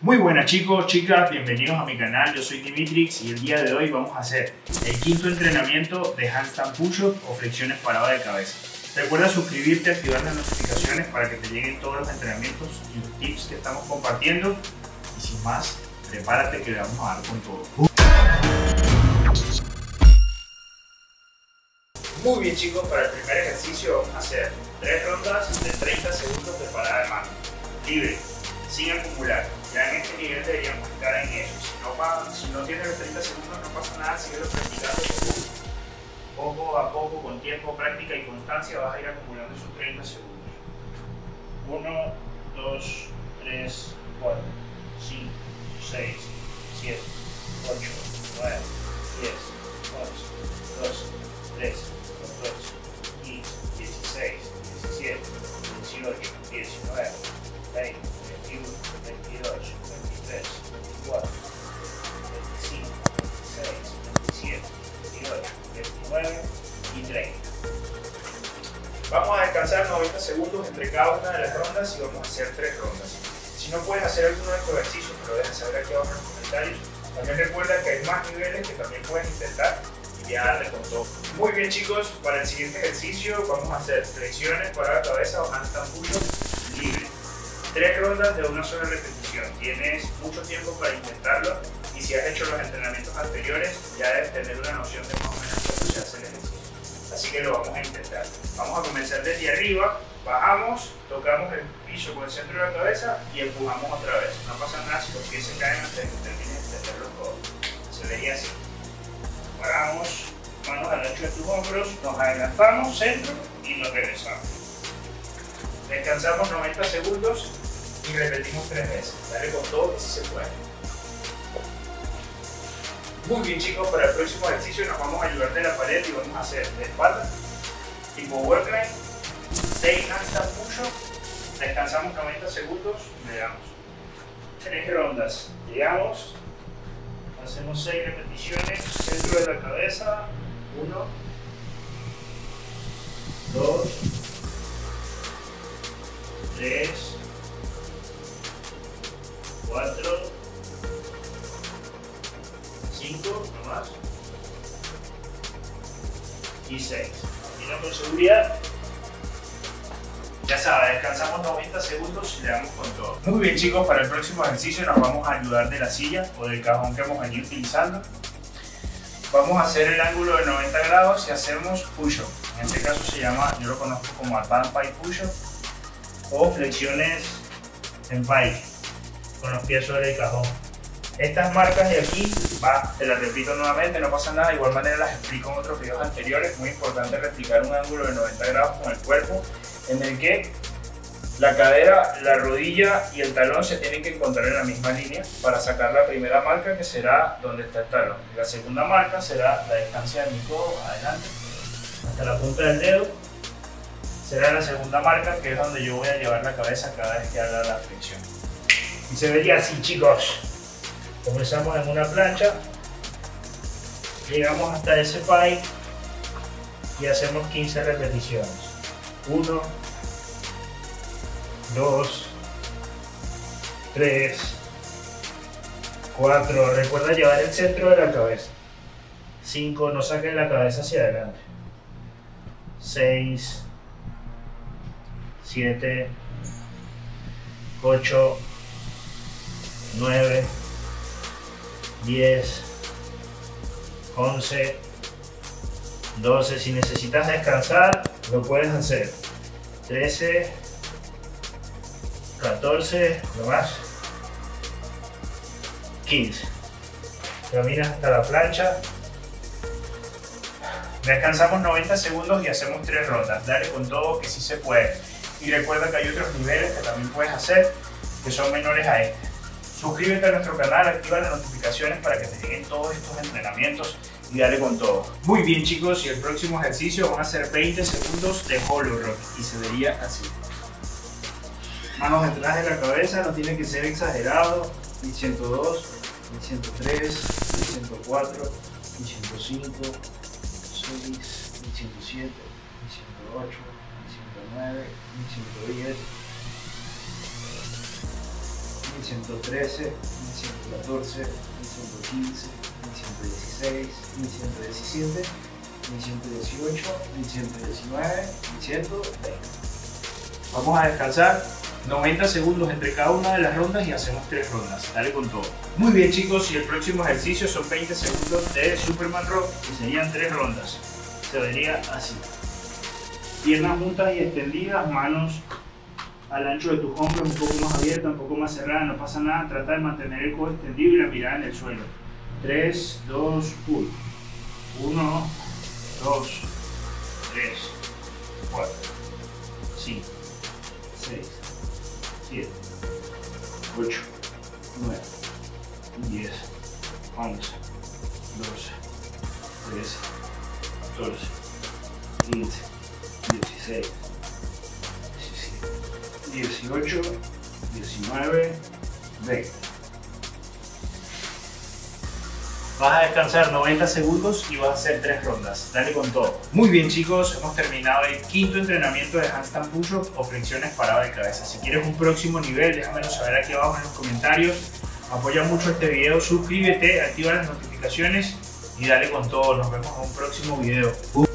Muy buenas chicos, chicas, bienvenidos a mi canal, yo soy Dimitrix y el día de hoy vamos a hacer el quinto entrenamiento de handstand push-up o flexiones paradas de cabeza. Recuerda suscribirte, activar las notificaciones para que te lleguen todos los entrenamientos y los tips que estamos compartiendo. Y sin más, prepárate que le vamos a dar con todo. Muy bien chicos, para el primer ejercicio vamos a hacer 3 rondas de 30 segundos de parada de mano, libre, sin acumular. Ya en este nivel deberíamos estar en eso. Si no tienes los 30 segundos no pasa nada, sigue practicando poco a poco, con tiempo, práctica y constancia vas a ir acumulando esos 30 segundos. 1, 2, 3, 4, 5, 6, 7, 8, 9, 10, 11, 12, 13, 14, 15, 16, 17, 18, 19, 20, 21, 22, 23, 24, 25, 26, 27, 28, 29 y 30. Vamos a descansar 90 segundos entre cada una de las rondas y vamos a hacer 3 rondas. Si no puedes hacer alguno de estos ejercicios, me lo dejas saber aquí abajo en los comentarios. También recuerda que hay más niveles que también puedes intentar y ya darle con todo. Muy bien chicos, para el siguiente ejercicio vamos a hacer flexiones para la cabeza o handstand push-up libre. 3 rondas de una sola repetición. Tienes mucho tiempo para intentarlo y si has hecho los entrenamientos anteriores ya debes tener una noción de más o menos cómo se hace el ejercicio. Así que lo vamos a intentar. Vamos a comenzar desde arriba, bajamos, tocamos el piso con el centro de la cabeza y empujamos otra vez. No pasa nada si los pies se caen antes de que termines de extender los codos. Se vería así. Paramos, manos al ancho de tus hombros, nos adelantamos, centro y nos regresamos. Descansamos 90 segundos y repetimos 3 veces. Dale con todo que sí se puede. Muy bien chicos, para el próximo ejercicio nos vamos a ayudar de la pared y vamos a hacer de espalda, tipo workline, 6 handstand push-up, descansamos 90 segundos y le damos 3 rondas. Llegamos, hacemos 6 repeticiones, centro de la cabeza, 1, 2, 3, 4, 5, no más, y 6. Mira con seguridad. Ya sabes, descansamos 90 segundos y le damos con todo. Muy bien chicos, para el próximo ejercicio nos vamos a ayudar de la silla o del cajón que hemos venido utilizando. Vamos a hacer el ángulo de 90 grados y hacemos push-up. En este caso se llama, yo lo conozco como Advanced Pike Push-up o flexiones en pike con los pies sobre el cajón. Estas marcas de aquí, te las repito nuevamente, no pasa nada, de igual manera las explico en otros videos anteriores. Muy importante replicar un ángulo de 90 grados con el cuerpo en el que la cadera, la rodilla y el talón se tienen que encontrar en la misma línea para sacar la primera marca, que será donde está el talón. La segunda marca será la distancia de mi codo adelante hasta la punta del dedo. Será la segunda marca, que es donde yo voy a llevar la cabeza cada vez que haga la flexión. Y se vería así chicos. Comenzamos en una plancha, llegamos hasta ese pike y hacemos 15 repeticiones. 1, 2, 3, 4, recuerda llevar el centro de la cabeza. 5, no saquen la cabeza hacia adelante. 6, 7, 8, 9, 10, 11, 12, si necesitas descansar lo puedes hacer, 13, 14, no más, 15, caminas hasta la plancha, descansamos 90 segundos y hacemos 3 rondas, dale con todo que sí se puede. Y recuerda que hay otros niveles que también puedes hacer que son menores a este. Suscríbete a nuestro canal, activa las notificaciones para que te lleguen todos estos entrenamientos y dale con todo. Muy bien chicos, y el próximo ejercicio van a ser 20 segundos de hollow rock y se vería así. Manos detrás de la cabeza, no tiene que ser exagerado. Y 102, y 103, y 104, y 105, 6, y 107, y 108, y 109, y 110. 1113, 1114, 1115, 1116, 1117, 1118, 1119, 1120. Vamos a descansar 90 segundos entre cada una de las rondas y hacemos 3 rondas. Dale con todo. Muy bien, chicos, y el próximo ejercicio son 20 segundos de Superman Rock y serían 3 rondas. Se vería así. Piernas juntas y extendidas, manos al ancho de tus hombros, un poco más abierta, un poco más cerrada, no pasa nada. Trata de mantener el codo extendido y la mirada en el suelo. 3, 2, 1. 1, 2, 3, 4, 5, 6, 7, 8, 9, 10, 11, 12, 13, 14, 15, 16, 17, 18, 19, 20. Vas a descansar 90 segundos y vas a hacer 3 rondas. Dale con todo. Muy bien, chicos, hemos terminado el 5.º entrenamiento de handstand push-up o flexiones paradas de cabeza. Si quieres un próximo nivel, déjamelo saber aquí abajo en los comentarios. Apoya mucho este video, suscríbete, activa las notificaciones y dale con todo. Nos vemos en un próximo video.